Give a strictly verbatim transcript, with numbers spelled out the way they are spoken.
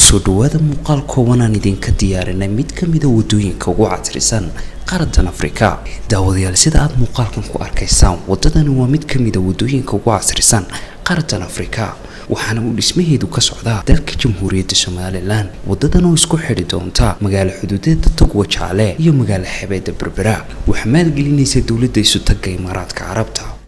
kusoo dhawaada muuqaal kooban aan idinka diyaarinay mid ka mid ah wadooyinka ugu casrisan qaaraddan Afrika. daawadayaal sida aad muuqaalkan ku arkaysaan wadadani waa mid ka mid ah wadooyinka ugu casrisan qaaraddan Afrika waxaana uu dhismaheedu ka socdaa dalka Jamhuuriyadda Somaliland. wadadan oo isku xidhi doonta magaalo xuduudeedda Togwa Jaale iyo magaalo xeebta Berbera waxaa maalgelinaysa dawladda isu tagay Imaaraadka Carabta